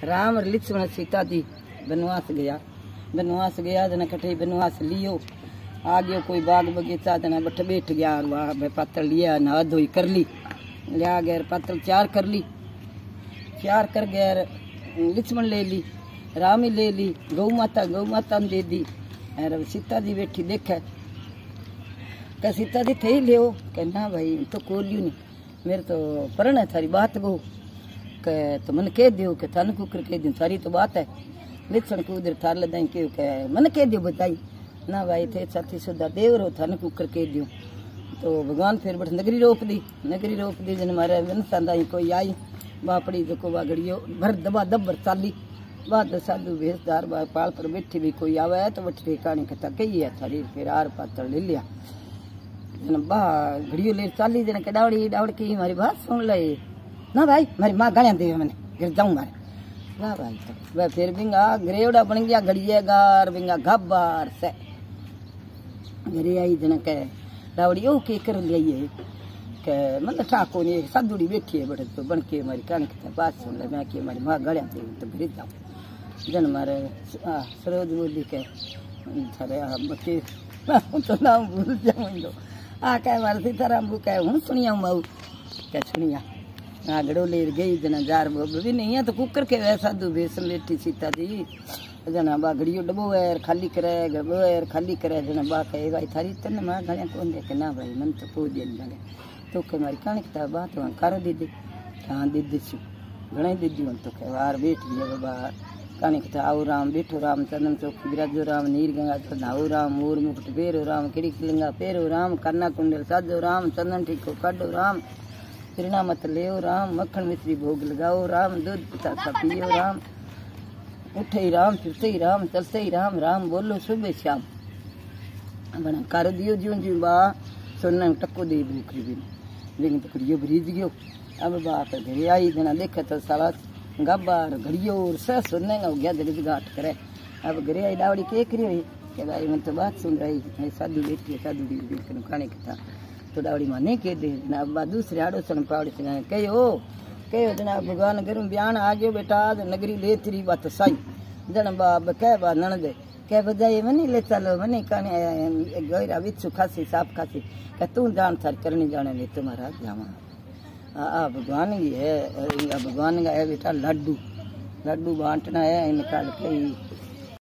राम लक्ष्मण सीता जी बनवास गया जना कटे बनवास लियो आ गयो कोई बाग बगीचा जना बठ बैठ गया और वहाँ पातल लिया नहा धोई कर ली लिया गया पातल चार कर गया लक्ष्मण ले ली राम ही ले ली गौ माता दे दी और सीता जी बैठी देखे क्या सीता जी थे ही ले क्या ना भाई तो कोलियो नहीं मेरे तो परण है थारी बात गो के तो मन कह दियो के थान कुकर कह दियो थारी तो बात है लक्ष्मण को उधर थार लदाई क्यों के मन कह दियो बताई ना भाई थे साथी सुधा देव रो थान कुकर कह दियो तो भगवान फिर बट नगरी रोप दी जन मारे वन सांदा कोई आई बापड़ी जो को वागड़ियो भर दबा दब्बर चाली बाद साधु भेषदार पाल पर बैठी भी कोई आवे तो बठ ठिकाने कथा कही है थारी फिर आर पात्र ले लिया जन बा घड़ियो ले चाली जन के डावड़ी की मारी बात सुन ले ना भाई मारी माँ गालियां दे मैंने गिर जाऊं मारे वाह भाई तो वह फिर बिंगा ग्रेवड़ा बन गया घड़िएगार बिंगा घब्बार से घरे आई जन के डावड़ी ओ के कर लिया के मतलब ठाको ने साधुड़ी बैठी है बड़े तो बन के मारी कान के बात सुन ले मैं के मारी माँ गालियां दे तो गिर जाऊं जन मारे सरोज बोली के थारे बच्चे तो नाम भूल जाऊंगा आ कह मारे सीताराम बू कह हूँ सुनिया माऊ क्या सुनिया आगड़ो ले गई जना जार भी नहीं है तो कुकर के वैसा दू बेसन लेटी सीता जी जना बागड़ियो डबो है खाली करे जना बा कहे भाई थारी तन मां गलियां कौन दे ना भाई मन तो पूज लगे तो के मारी कान की बात वहां कर दीदी हां दीदी छु घणे दीदी तो के वार बैठ गया बाहर कान की आओ राम बैठो राम चंदन चौक विराजो राम नीर गंगा चढ़ाओ राम मोर मुकुट पेरो राम किड़ी किलिंगा पेरो राम कन्ना कुंडल साजो राम चंदन टीको काडो राम तिरना मत लेओ राम मक्खन मिश्री भोग लगाओ राम दूध पिता सा पियो राम उठे ही राम फिरते ही राम चलते ही राम राम बोलो सुबह शाम बना कर दियो ज्यों ज्यों बा सोना टक्को दे भूखरी भी लेकिन पकड़ियो भरीज गयो अब बाप घरे आई जना देखे तो साला गब्बार घड़ियो और से सुनने हो गया जगज घाट करे अब घरे आई डावड़ी के करी हुई के भाई मैं तो बात सुन रही साधु बैठी है साधु दी खाने के था तो डावड़ी मां नहीं कह दे जनाब दूसरे आड़ो सन पावड़ी से कहो जनाब भगवान गरम बयान आ गयो बेटा नगरी ले तेरी बात सही जन बाब कह बा नण दे कह बजाए मनी ले चलो मनी काने गोरा बिच्छू खासी साफ खासी कह तू जान थार करनी जाने ले तुम्हारा जावा आ भगवान की है भगवान का है बेटा लड्डू बांटना है निकाल के